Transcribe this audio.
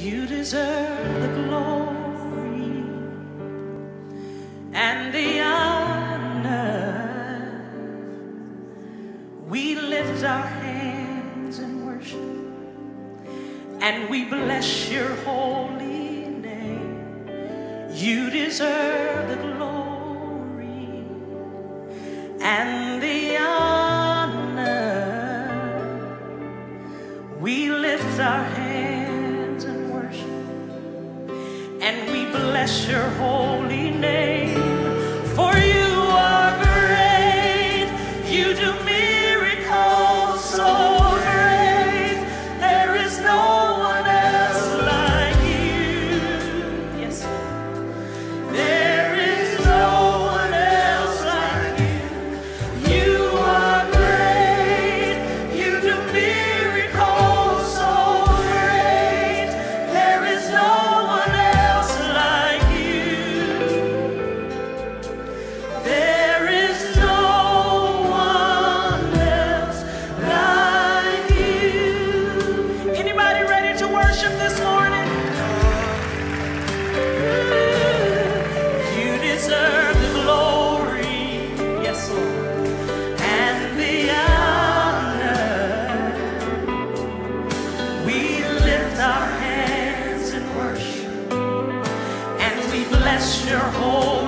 You deserve the glory and the honor. We lift our hands in worship and we bless your holy name. You deserve the glory and the honor. We lift our hands in worship and we bless your holy name. For you are great, you do miracles so great. There is no one else like you. Yes, there is no one else like you. You are great, you do miracles so great. There is no one else like you. There is no one else like you. Anybody ready to worship this morning? You deserve the glory, yes, Lord, and the honor. We lift our hands in worship and we bless your holy